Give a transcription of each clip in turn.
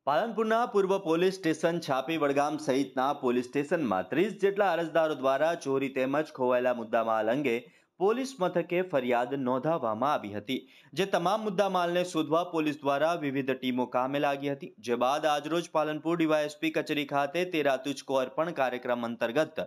પાલનપુરના પૂર્વ police station છાપી વડગામ સહિતના પોલીસ સ્ટેશનમાં 30 જેટલા અરજદારો દ્વારા ચોરી તેમજ ખોવાયેલા મુદ્દામાલ અંગે પોલીસ મથકે ફરિયાદ નોંધાવવામાં આવી હતી। જે તમામ મુદ્દામાલને શોધવા પોલીસ દ્વારા વિવિધ ટીમો કામે લાગી હતી। જે બાદ આજરોજ પાલનપુર ડીવાયએસપી કચેરી ખાતે તેરા તુझको અર્પણ કાર્યક્રમ અંતર્ગત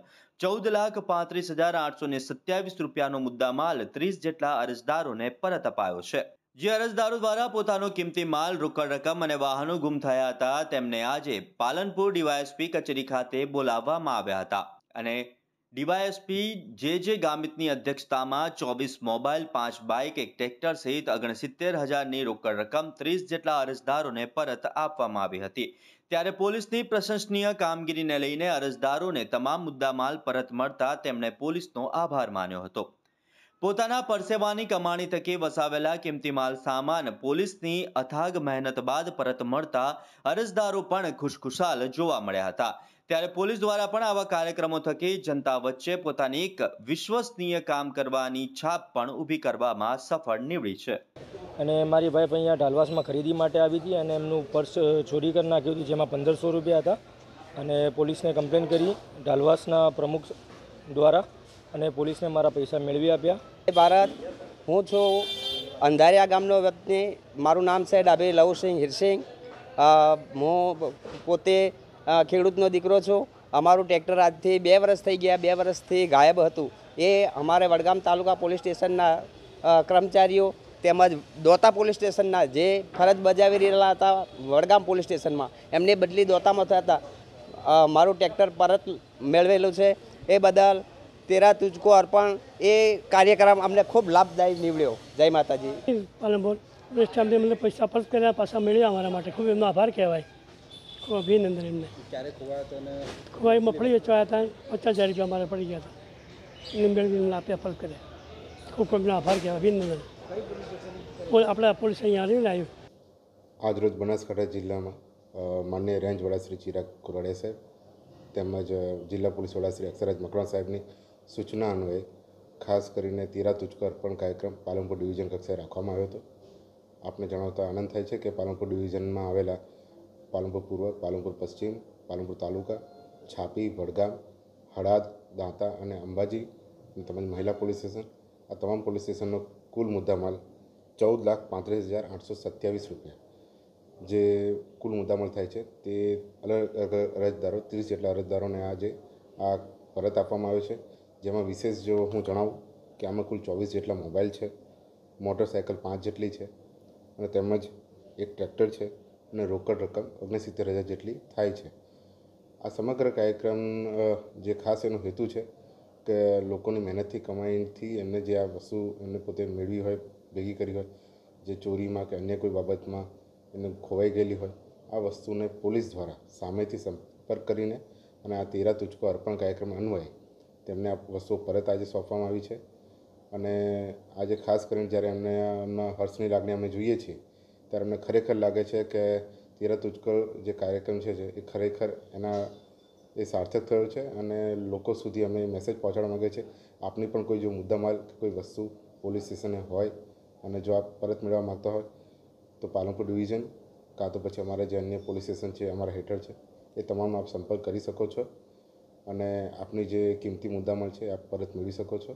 14,35,827 રૂપિયાનો મુદ્દામાલ 30 જેટલા અરજદારોને પરત અપાયો છે। જે અરજદારો દ્વારા પોતાનો કિંમતી માલ, રોકડ રકમ અને વાહનો ગુમ થયા હતા તેમને આજે પાલનપુર ડીવાયએસપી કચેરી ખાતે બોલાવવામાં આવ્યા હતા અને ડીવાયએસપી જે ગામિતની અધ્યક્ષતામાં 24 મોબાઈલ, 5 બાઇક, એક ટ્રેક્ટર સહિત 69,000ની રોકડ રકમ 30 જેટલા અરજદારોને પરત આપવામાં આવી હતી। ત્યારે પોલીસની પ્રશંસનીય કામગીરીને લઈને અરજદારોને તમામ મુદ્દામાલ પરત મળતા તેમણે પોલીસનો આભાર માન્યો હતો। પોતાના પરસેવાની કમાણી થકી વસાવેલા કિંમતી માલ સામાન પોલીસની અથાગ મહેનત બાદ પરત મળતા અરજદારો પણ ખુશખુશાલ જોવા મળ્યા હતા। ત્યારે પોલીસ દ્વારા પણ આવા કાર્યક્રમો થકી જનતા વચ્ચે પોતાની એક વિશ્વસનીય કામ કરવાની છાપ પણ ઊભી કરવામાં સફળ નીવડી છે। અને મારી વાઈફ અહીંયા ઢાલવાસમાં ખરીદી માટે આવી હતી અને એમનું પર્સ ચોરી કરી નાખ્યું હતું, જેમાં 1500 રૂપિયા હતા અને પોલીસને કમ્પ્લેન કરી ઢાલવાસના પ્રમુખ દ્વારા અને પોલીસને મારા પૈસા મેળવી આપ્યા। ભારત, હું છું અંધારિયા ગામનો વ્યક્તિ। મારું નામ છે ડાભી લવસિંહ હિરસિંહ। હું પોતે ખેડૂતનો દીકરો છું। અમારું ટ્રેક્ટર આજથી 2 વર્ષ થઈ ગયા। 2 વર્ષથી ગાયબ હતું। એ અમારે વડગામ તાલુકા પોલીસ સ્ટેશનના કર્મચારીઓ તેમજ દોતા પોલીસ સ્ટેશનના જે ફરજ બજાવી રહેલા હતા વડગામ પોલીસ સ્ટેશનમાં, એમની બદલી દોતામાં થયા હતા। મારું ટ્રેક્ટર પરત મેળવેલું છે। એ બદલ તેરા તુझको અર્પણ એ કાર્યક્રમ અમને ખૂબ લાભદાયી નીવડ્યો। જય માતાજી। પાલનપુર પોલીસ સ્ટેશનથી અમને પૈસા પરત કર્યા, પાછા મળ્યા અમારા માટે ખૂબ એમનો આભાર કહેવાય। ખૂબ અભિનંદન એમને। ક્યારે ખોવાયા હતા અને ખોવાઈ મફળી વેચવાયા હતા, 50,000 રૂપિયા અમારે પડી ગયા હતા, એમને મેળવીને આપ્યા, પરત કર્યા। ખૂબ ખૂબ એમનો આભાર કહેવાય, અભિનંદન। આપણા પોલીસ અહીંયા આવીને આવ્યું। આજરોજ બનાસકાંઠા જિલ્લામાં માનનીય રેન્જ વડા શ્રી ચિરાગ કુરાડિયા સાહેબ તેમજ જિલ્લા પોલીસ વડા શ્રી અક્ષરાજ મકવાણા સાહેબની સૂચના અન્વયે ખાસ કરીને તેરા તુझको અર્પણ કાર્યક્રમ પાલનપુર ડિવિઝન કક્ષાએ રાખવામાં આવ્યો હતો। આપને જણાવતા આનંદ થાય છે કે પાલનપુર ડિવિઝનમાં આવેલા પાલનપુર પૂર્વ, પાલનપુર પશ્ચિમ, પાલનપુર તાલુકા, છાપી, વડગામ, હળાદ, દાંતા અને અંબાજી તેમજ મહિલા પોલીસ સ્ટેશન, આ તમામ પોલીસ સ્ટેશનનો કુલ મુદ્દામાલ 14,35,827 રૂપિયા જે કુલ મુદ્દામાલ થાય છે તે અલગ અરજદારો 30 જેટલા અરજદારોને આજે આ પરત આપવામાં આવ્યો છે। જેમાં વિશેષ જો હું જણાવું કે આમાં કુલ 24 જેટલા મોબાઈલ છે, મોટરસાઇકલ 5 જેટલી છે અને તેમજ એક ટ્રેક્ટર છે અને રોકડ રકમ 69,000 જેટલી થાય છે। આ સમગ્ર કાર્યક્રમ જે ખાસ એનો હેતુ છે કે લોકોની મહેનતથી કમાઈથી એમને જે આ વસ્તુ એમને પોતે મેળવી હોય, ભેગી કરી હોય, જે ચોરીમાં કે અન્ય કોઈ બાબતમાં એને ખોવાઈ ગયેલી હોય, આ વસ્તુને પોલીસ દ્વારા સામેથી સંપર્ક કરીને અને આ તેરા તુझको અર્પણ કાર્યક્રમ અન્વયે તેમને આ વસ્તુઓ પરત આજે સોંપવામાં આવી છે। અને આજે ખાસ કરીને જ્યારે એમના હર્ષની લાગણી અમે જોઈએ છીએ ત્યારે અમને ખરેખર લાગે છે કે તેરા તુझको જે કાર્યક્રમ છે એ ખરેખર એ સાર્થક થયો છે અને લોકો સુધી અમે મેસેજ પહોંચાડવા માગીએ છીએ। આપની પણ કોઈ જો મુદ્દામાલ કે કોઈ વસ્તુ પોલીસ સ્ટેશને હોય અને જો આપ પરત મેળવવા માગતા હોય તો પાલનપુર ડિવિઝન કાં તો પછી અમારા જે અન્ય પોલીસ સ્ટેશન છે અમારા હેઠળ છે એ તમામ આપ સંપર્ક કરી શકો છો અને આપની જે કિંમતી મુદ્દામાલ છે આપ પરત મેળવી શકો છો।